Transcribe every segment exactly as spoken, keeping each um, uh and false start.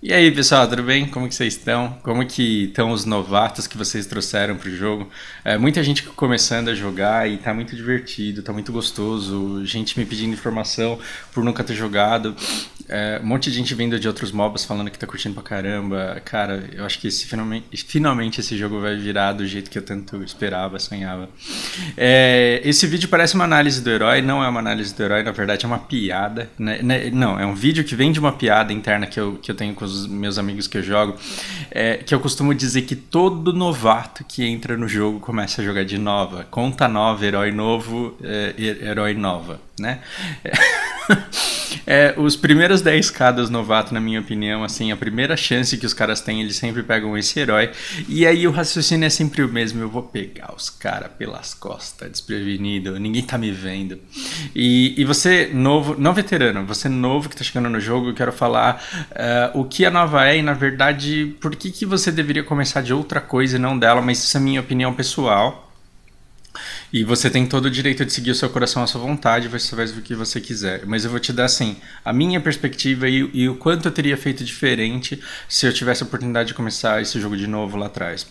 E aí, pessoal, tudo bem? Como que vocês estão? Como que estão os novatos que vocês trouxeram pro jogo? É, muita gente começando a jogar e tá muito divertido, tá muito gostoso. Gente me pedindo informação por nunca ter jogado. É, um monte de gente vindo de outros mobs falando que tá curtindo pra caramba. Cara, eu acho que esse, finalmente, finalmente esse jogo vai virar do jeito que eu tanto esperava, sonhava. É, esse vídeo parece uma análise do herói, não é uma análise do herói, na verdade é uma piada. Né? Não, é um vídeo que vem de uma piada interna que eu, que eu tenho com os meus amigos que eu jogo, é, que eu costumo dizer que todo novato que entra no jogo começa a jogar de nova. Conta nova, herói novo, é, herói nova, né? É, os primeiros dez k dos novatos, na minha opinião, assim, a primeira chance que os caras têm, eles sempre pegam esse herói. E aí o raciocínio é sempre o mesmo: eu vou pegar os caras pelas costas, desprevenido, ninguém tá me vendo. E, e você, novo, não veterano, você novo que tá chegando no jogo, eu quero falar uh, o que a nova é e, na verdade, por que, que você deveria começar de outra coisa e não dela, mas isso é minha opinião pessoal. E você tem todo o direito de seguir o seu coração à sua vontade, você faz o que você quiser. Mas eu vou te dar, assim, a minha perspectiva e, e o quanto eu teria feito diferente se eu tivesse a oportunidade de começar esse jogo de novo lá atrás.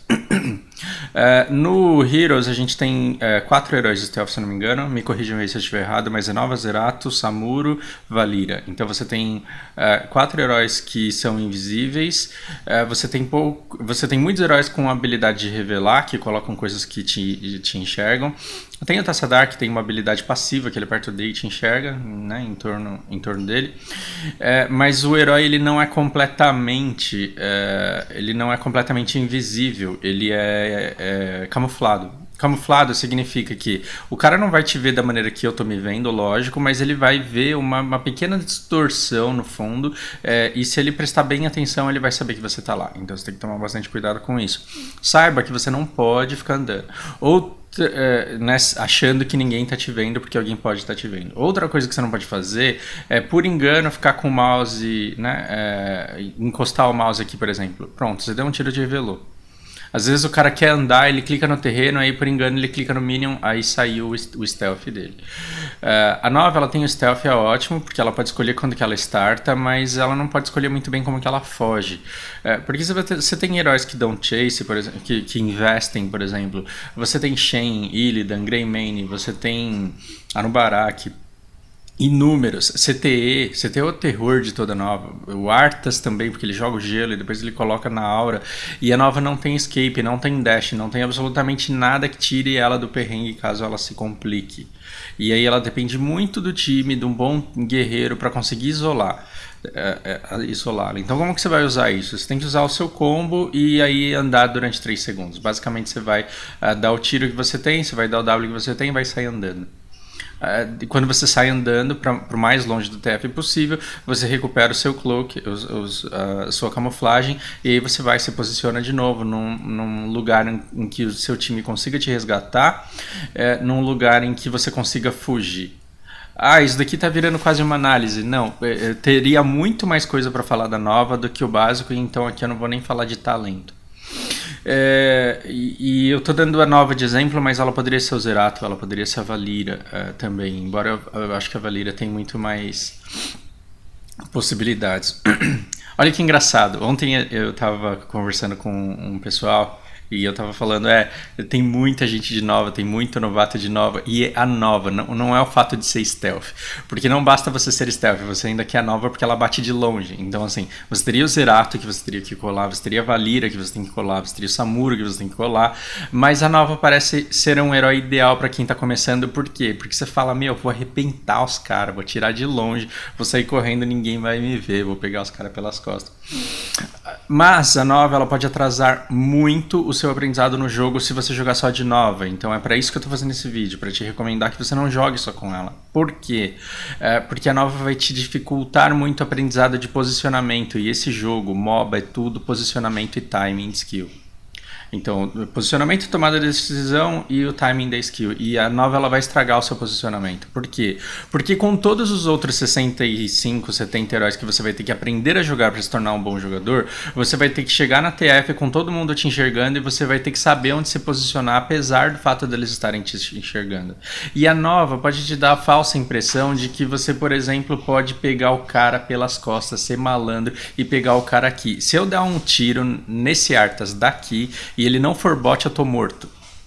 Uh, no Heroes a gente tem uh, quatro heróis de stealth, se não me engano. Me corrijam aí se eu estiver errado, mas é Nova, Zerato, Samuro, Valira. Então você tem uh, quatro heróis que são invisíveis. Uh, você, tem pouco, você tem muitos heróis com a habilidade de revelar, que colocam coisas que te, te enxergam. Tem o Tassadar, que tem uma habilidade passiva, que ele aperta o D e te enxerga, né, em, torno, em torno dele. É, mas o herói ele não é completamente é, ele não é completamente invisível, ele é, é camuflado. Camuflado significa que o cara não vai te ver da maneira que eu tô me vendo, lógico, mas ele vai ver uma, uma pequena distorção no fundo, é, e se ele prestar bem atenção, ele vai saber que você tá lá. Então você tem que tomar bastante cuidado com isso. Saiba que você não pode ficar andando. Ou É, né, achando que ninguém tá te vendo porque alguém pode estar tá te vendo. Outra coisa que você não pode fazer é, por engano, ficar com o mouse, né, é, encostar o mouse aqui, por exemplo. Pronto, você deu um tiro de revelou. Às vezes o cara quer andar, ele clica no terreno, aí por engano ele clica no minion, aí saiu o stealth dele. Uh, a nova, ela tem o stealth, é ótimo, porque ela pode escolher quando que ela starta, mas ela não pode escolher muito bem como que ela foge. Uh, porque você, ter, você tem heróis que dão chase, por exemplo, que, que investem, por exemplo. Você tem Shen, Illidan, Greymane, você tem Anubarak, inúmeros, C T E, C T E é o terror de toda nova, o Arthas também, porque ele joga o gelo e depois ele coloca na aura, e a nova não tem escape, não tem dash, não tem absolutamente nada que tire ela do perrengue caso ela se complique, e aí ela depende muito do time, de um bom guerreiro para conseguir isolar É, é, isolá-la. Então como que você vai usar isso? Você tem que usar o seu combo e aí andar durante três segundos. Basicamente você vai uh, dar o tiro que você tem, você vai dar o W que você tem e vai sair andando. Uh, quando você sai andando para o mais longe do T F possível, você recupera o seu cloak, os, os, uh, a sua camuflagem, e aí você vai se posiciona de novo num, num lugar em, em que o seu time consiga te resgatar, uh, num lugar em que você consiga fugir. Ah, isso daqui tá virando quase uma análise. Não, eu teria muito mais coisa para falar da nova do que o básico, então aqui eu não vou nem falar de talento. É, e, e eu tô dando a nova de exemplo, mas ela poderia ser o Zerato, ela poderia ser a Valira uh, também, embora eu, eu acho que a Valira tem muito mais possibilidades. Olha que engraçado, ontem eu tava conversando com um pessoal e eu tava falando, é, tem muita gente de nova, tem muito novato de nova, e a nova não, não é o fato de ser stealth, porque não basta você ser stealth, você ainda quer a nova porque ela bate de longe. Então assim, você teria o Zerato que você teria que colar, você teria a Valira que você tem que colar, você teria o Samuro que você tem que colar, mas a nova parece ser um herói ideal pra quem tá começando. Por quê? Porque você fala, meu, vou arrebentar os caras, vou tirar de longe, vou sair correndo, ninguém vai me ver, vou pegar os caras pelas costas. Mas a nova, ela pode atrasar muito o seu aprendizado no jogo se você jogar só de nova. Então é para isso que eu tô fazendo esse vídeo, para te recomendar que você não jogue só com ela. Por quê? É porque a nova vai te dificultar muito o aprendizado de posicionamento, e esse jogo, MOBA, é tudo posicionamento e timing skill. Então, posicionamento, tomada de decisão e o timing da skill. E a nova ela vai estragar o seu posicionamento. Por quê? Porque com todos os outros sessenta e cinco, setenta heróis que você vai ter que aprender a jogar para se tornar um bom jogador, você vai ter que chegar na T F com todo mundo te enxergando e você vai ter que saber onde se posicionar, apesar do fato deles estarem te enxergando. E a nova pode te dar a falsa impressão de que você, por exemplo, pode pegar o cara pelas costas, ser malandro e pegar o cara aqui. Se eu dar um tiro nesse Arthas daqui e ele não for bot, eu tô morto.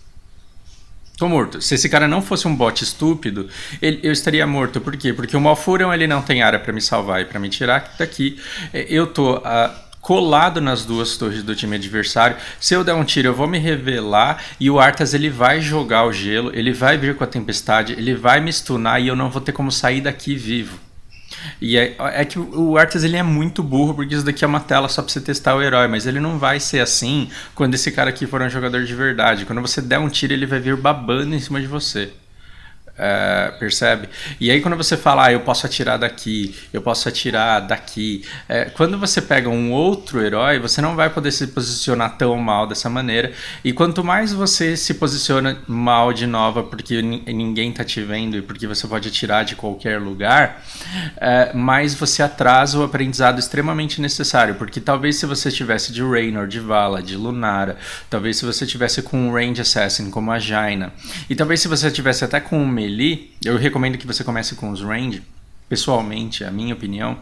Tô morto. Se esse cara não fosse um bot estúpido, ele, eu estaria morto. Por quê? Porque o Malfurion ele não tem área pra me salvar e pra me tirar daqui. Eu tô... Uh, colado nas duas torres do time adversário. Se eu der um tiro, eu vou me revelar e o Arthas ele vai jogar o gelo, ele vai vir com a tempestade, ele vai me stunar e eu não vou ter como sair daqui vivo. E é, é que o Arthas ele é muito burro, porque isso daqui é uma tela só pra você testar o herói, mas ele não vai ser assim quando esse cara aqui for um jogador de verdade. Quando você der um tiro, ele vai vir babando em cima de você. É, percebe? E aí quando você fala, ah, eu posso atirar daqui, eu posso atirar daqui, é, quando você pega um outro herói, você não vai poder se posicionar tão mal dessa maneira, e quanto mais você se posiciona mal de nova porque ninguém tá te vendo e porque você pode atirar de qualquer lugar, é, mais você atrasa o aprendizado extremamente necessário, porque talvez se você tivesse de Raynor, de Vala, de Lunara, talvez se você tivesse com um Range Assassin como a Jaina, e talvez se você tivesse até com um melee, eu recomendo que você comece com os range, pessoalmente, a minha opinião.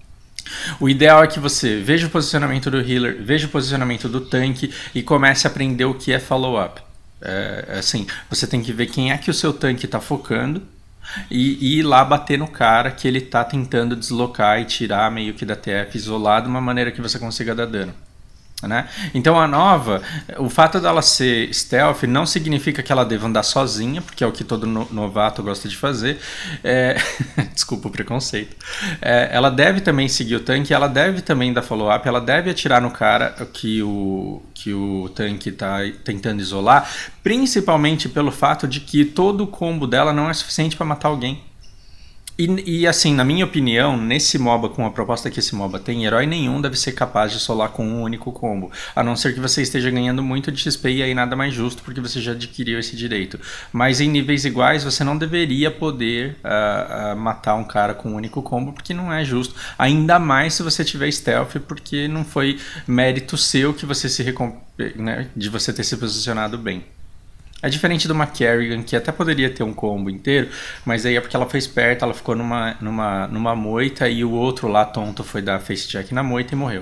O ideal é que você veja o posicionamento do healer, veja o posicionamento do tanque e comece a aprender o que é follow-up. É, assim, você tem que ver quem é que o seu tanque está focando e, e ir lá bater no cara que ele está tentando deslocar e tirar meio que da T F, isolar de uma maneira que você consiga dar dano. Né? Então a nova, o fato dela ser stealth não significa que ela deva andar sozinha, porque é o que todo no novato gosta de fazer. É... Desculpa o preconceito. É, ela deve também seguir o tanque, ela deve também dar follow-up, ela deve atirar no cara que o, que o tanque está tentando isolar, principalmente pelo fato de que todo o combo dela não é suficiente para matar alguém. E, e assim, na minha opinião, nesse MOBA, com a proposta que esse MOBA tem, herói nenhum deve ser capaz de solar com um único combo. A não ser que você esteja ganhando muito de X P e aí nada mais justo, porque você já adquiriu esse direito. Mas em níveis iguais, você não deveria poder uh, uh, matar um cara com um único combo, porque não é justo. Ainda mais se você tiver stealth, porque não foi mérito seu que você se recomp... né, de você ter se posicionado bem. É diferente de uma Kerrigan, que até poderia ter um combo inteiro, mas aí é porque ela foi esperta, ela ficou numa, numa, numa moita e o outro lá tonto foi dar face check na moita e morreu.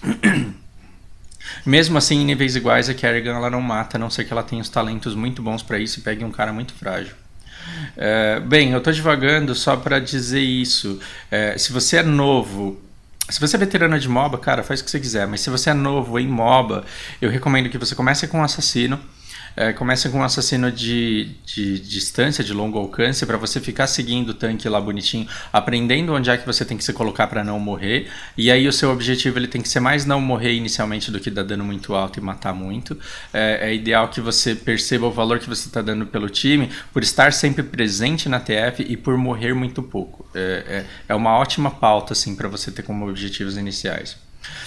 Mesmo assim, em níveis iguais, a Kerrigan ela não mata, a não ser que ela tenha os talentos muito bons para isso e pegue um cara muito frágil. É, bem, eu tô divagando só para dizer isso. É, se você é novo... Se você é veterano de MOBA, cara, faz o que você quiser, mas se você é novo em MOBA, eu recomendo que você comece com um assassino. É, começa com um assassino de, de, de distância, de longo alcance, para você ficar seguindo o tanque lá bonitinho, aprendendo onde é que você tem que se colocar para não morrer. E aí o seu objetivo ele tem que ser mais não morrer inicialmente do que dar dano muito alto e matar muito. É, é ideal que você perceba o valor que você está dando pelo time por estar sempre presente na T F e por morrer muito pouco. É, é, é uma ótima pauta assim, para você ter como objetivos iniciais.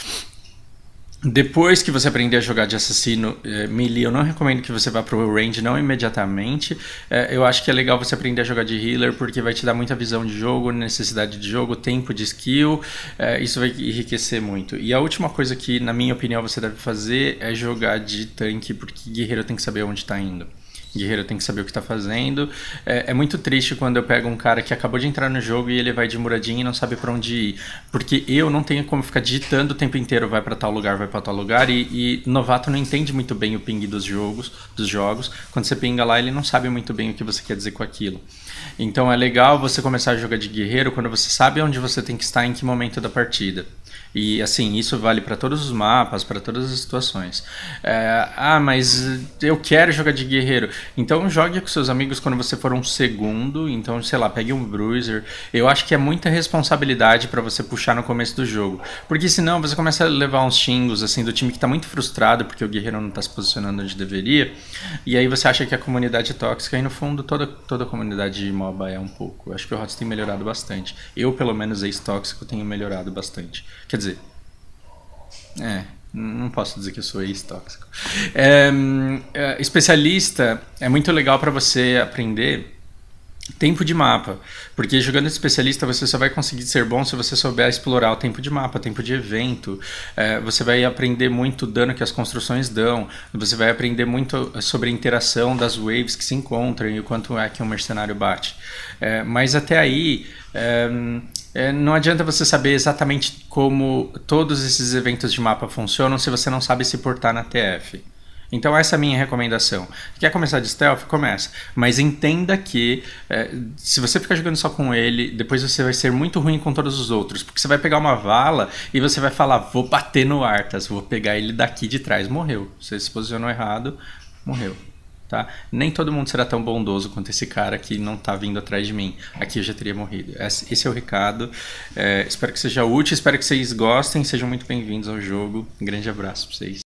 Depois que você aprender a jogar de assassino é, melee, eu não recomendo que você vá pro range não imediatamente. É, eu acho que é legal você aprender a jogar de healer, porque vai te dar muita visão de jogo, necessidade de jogo, tempo de skill. É, isso vai enriquecer muito. E a última coisa que, na minha opinião, você deve fazer é jogar de tanque, porque guerreiro tem que saber onde está indo. Guerreiro tem que saber o que está fazendo. É, é muito triste quando eu pego um cara que acabou de entrar no jogo e ele vai de muradinho e não sabe para onde ir. Porque eu não tenho como ficar digitando o tempo inteiro, vai para tal lugar, vai para tal lugar. E, e novato não entende muito bem o ping dos jogos, dos jogos. Quando você pinga lá, ele não sabe muito bem o que você quer dizer com aquilo. Então é legal você começar a jogar de guerreiro quando você sabe onde você tem que estar em que momento da partida. E assim, isso vale para todos os mapas, para todas as situações. É, ah, mas eu quero jogar de guerreiro. Então jogue com seus amigos quando você for um segundo. Então, sei lá, pegue um bruiser. Eu acho que é muita responsabilidade para você puxar no começo do jogo. Porque senão você começa a levar uns xingos assim, do time que está muito frustrado porque o guerreiro não está se posicionando onde deveria. E aí você acha que a comunidade é tóxica. E no fundo toda, toda a comunidade de MOBA é um pouco. Eu acho que o H O T S tem melhorado bastante. Eu, pelo menos, ex-tóxico, tenho melhorado bastante. Quer dizer, é, Não posso dizer que eu sou ex-tóxico. É, é, especialista é muito legal para você aprender tempo de mapa, porque jogando de especialista você só vai conseguir ser bom se você souber explorar o tempo de mapa, tempo de evento, é, você vai aprender muito o dano que as construções dão, você vai aprender muito sobre a interação das waves que se encontram e o quanto é que um mercenário bate. É, mas até aí, é, é, não adianta você saber exatamente como todos esses eventos de mapa funcionam se você não sabe se portar na T F. Então essa é a minha recomendação. Quer começar de stealth? Começa. Mas entenda que é, se você ficar jogando só com ele, depois você vai ser muito ruim com todos os outros. Porque você vai pegar uma vala e você vai falar, vou bater no Arthas, vou pegar ele daqui de trás. Morreu. Você se posicionou errado, morreu. Tá? Nem todo mundo será tão bondoso quanto esse cara que não tá vindo atrás de mim. Aqui eu já teria morrido. Esse é o recado. É, espero que seja útil, espero que vocês gostem. Sejam muito bem-vindos ao jogo. Um grande abraço pra vocês.